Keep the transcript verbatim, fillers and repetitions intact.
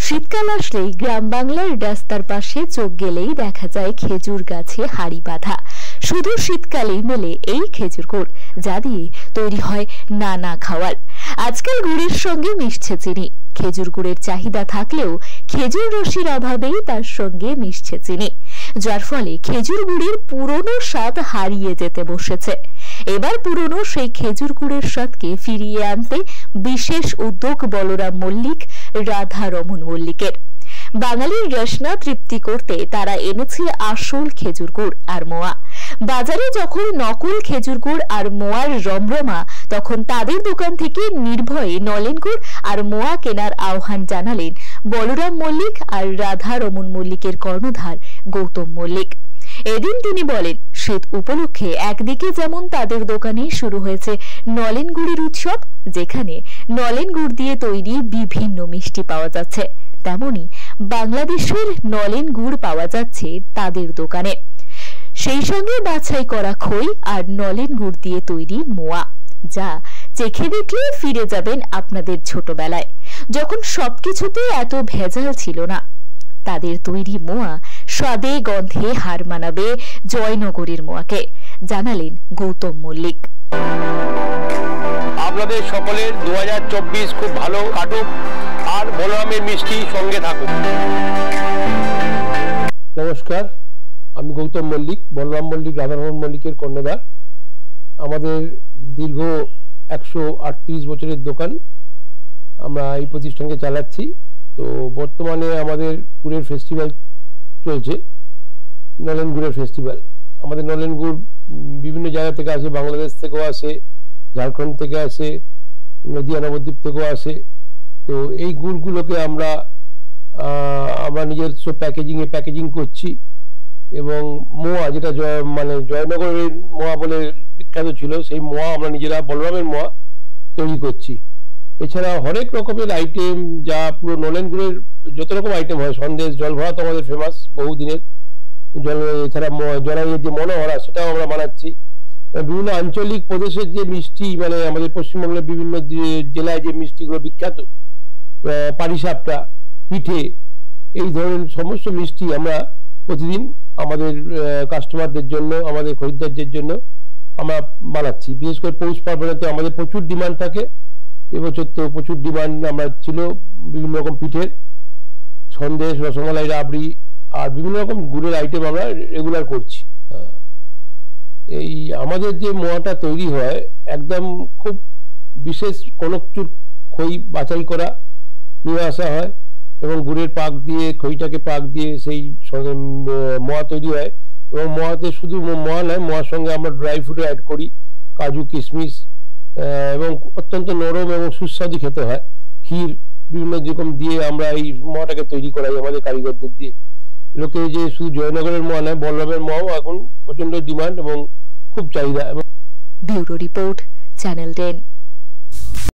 শীতকাল আসলেই গ্রাম বাংলার রাস্তার পাশে চোখ গেলেই দেখা যায় খেজুর গাছে হাড়ি বাঁধা। শুধু শীতকালেই মেলে এই খেজুর গুড়, যা দিয়ে তৈরি হয় নানা খাবার। আজকাল গুড়ের সঙ্গে মিশছে চিনি। খেজুর গুড়ের চাহিদা থাকলেও খেজুর রসির অভাবেই তার সঙ্গে মিশছে চিনি, যার ফলে খেজুর গুড়ের পুরনো স্বাদ হারিয়ে যেতে বসেছে। এবার পুরনো সেই খেজুর গুড়ের স্বাদকে ফিরিয়ে আনতে বিশেষ উদ্যোগ বলরাম মল্লিক, রাধা রমন মল্লিকের। বাঙালির রসনা তৃপ্তি করতে তারা এনেছে আসল খেজুর গুড় আর মোয়া। বাজারে যখন নকল খেজুর গুড় আর মোয়ার রমরমা, তখন তাদের দোকান থেকে নির্ভয়ে নলেন গুড় আর মোয়া কেনার আহ্বান জানালেন বলরাম মল্লিক আর রাধা রমন মল্লিকের কর্ণধার গৌতম মল্লিক। এদিন তিনি বলেন, শীত উপলক্ষে একদিকে যেমন তাদের দোকানে শুরু হয়েছে নলেন গুড়ের উৎসব, যেখানে নলেন গুড় দিয়ে তৈরি বিভিন্ন মিষ্টি পাওয়া যাচ্ছে, তেমনি বাংলাদেশের নলেন গুড় পাওয়া যাচ্ছে তাদের দোকানে। সেই সঙ্গে বাছাই করা খই আর নলেন গুড় দিয়ে তৈরি মোয়া, যা চেখে দেখলে ফিরে যাবেন আপনাদের ছোটবেলায়, যখন সবকিছুতে এত ভেজাল ছিল না। তাদের তৈরি মোয়া স্বাদে গন্ধে হার মানাবে জয়নগরের মোয়াকে, জানালেন গৌতম মল্লিক। আপনাদের সকলের দু হাজার চব্বিশ খুব ভালো কাটুক, আর বলরামের মিষ্টি সঙ্গে থাকুক। নমস্কার, আমি গৌতম মল্লিক, বলরাম মল্লিক, রাধারমন মল্লিকের কর্ণধার। আমাদের দীর্ঘ একশো আটত্রিশ বছরের দোকান, আমরা এই প্রতিষ্ঠানকে চালাচ্ছি। তো বর্তমানে আমাদের গুড়ের ফেস্টিভ্যাল চলছে, নলেন গুড়ের ফেস্টিভ্যাল। আমাদের নলেন গুড় বিভিন্ন জায়গা থেকে আসে, বাংলাদেশ থেকেও আসে, ঝাড়খণ্ড থেকে আসে, নদিয়া নবদ্বীপ থেকেও আসে। তো এই গুড়গুলোকে আমরা আমরা নিজস্ব প্যাকেজিংয়ে প্যাকেজিং করছি, এবং মোয়া, যেটা জয় মানে জয়নগরের মোয়া বলে বিখ্যাত ছিল, সেই মোয়া আমরা নিজেরা বলরামের মোয়া তৈরি করছি। এছাড়া হরেক রকমের আইটেম, যা পুরো নলেন গুড়ের যত রকম আইটেম হয়, সন্দেশ, জলভরা তো আমাদের ফেমাস বহুদিনের। জল এছাড়া জলাইয়ের যে মনোহরা, সেটাও আমরা বানাচ্ছি। বিভিন্ন আঞ্চলিক প্রদেশের যে মিষ্টি, মানে আমাদের পশ্চিমবঙ্গের বিভিন্ন জেলায় যে মিষ্টিগুলো বিখ্যাত, পারিসাপটা, পিঠে, এই ধরনের সমস্ত মিষ্টি আমরা প্রতিদিন আমাদের কাস্টমারদের জন্য, আমাদের খরিদ্দারদের জন্য আমরা বানাচ্ছি। বিশেষ করে পৌষ পার্বণে আমাদের প্রচুর ডিমান্ড থাকে। এবছর তো প্রচুর ডিমান্ড আমরা ছিল বিভিন্ন রকম পিঠের, সন্দেশ, রসমালাই, রাবড়ি আর বিভিন্ন রকম গুড়ের আইটেম আমরা রেগুলার করছি। এই আমাদের যে মোয়াটা তৈরি হয়, একদম খুব বিশেষ কোনো কিছুর খই বাছাই করা নিয়ে আসা হয়, এবং গুড়ের পাক দিয়ে, খইটাকে পাক দিয়ে সেই মোয়া তৈরি হয়। এবং মোয়াতে শুধু মোয়া নয়, মোয়ার সঙ্গে আমরা ড্রাই ফ্রুট অ্যাড করি, কাজু, কিশমিশ, এবং অত্যন্ত নরম এবং সুস্বাদু খেতে হয়। ক্ষীর বিভিন্ন রকম দিয়ে আমরা এই মোয়াটাকে তৈরি করাই আমাদের কারিগরদের দিয়ে। লোকে যে শুধু জয়নগরের মোয়া নয়, বলরামের মোয়াও এখন প্রচন্ড ডিমান্ড এবং খুব চাহিদা। Bureau report, channel ten.